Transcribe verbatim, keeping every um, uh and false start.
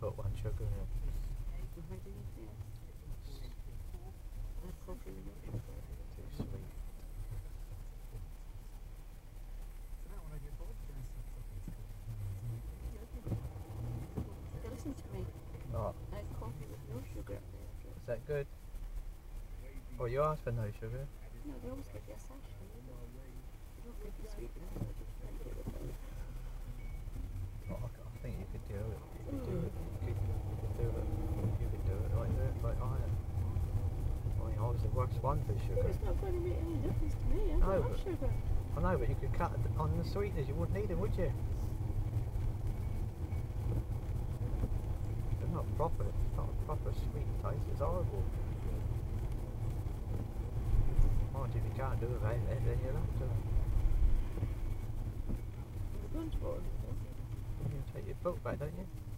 put one sugar in it. Too sweet. Listen to me. Oh, I had coffee with no sugar up there. is that good? Oh, you asked for no sugar? No, they always give you a sachet. They don't give you sweetener. They just drink it without. Oh, I I think you could do it. You could do it. You could, you could do it. You could do it like that, like I am. I mean, I was the worst one for sugar. It's not going to make any difference to me. I don't No, have but- sugar. I know, but you could cut it on the sweeteners. You wouldn't need them, would you? They're not proper. It's not a proper sweet taste. It's horrible. Mind if you can't do it, then then you'll have to. We're going to order them. You take your book back, don't you?